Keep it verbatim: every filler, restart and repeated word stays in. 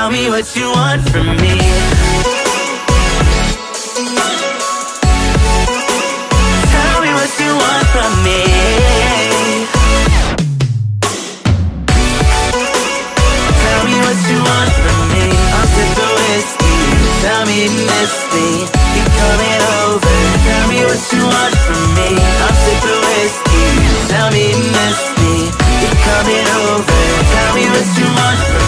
Tell me what you want from me. Tell me what you want from me. Tell me what you want from me. I'll sip the whiskey. Tell me you miss me. You coming over. Tell me what you want from me. I'll sip the whiskey. Tell me you miss me. You coming over. Tell me what you want from me.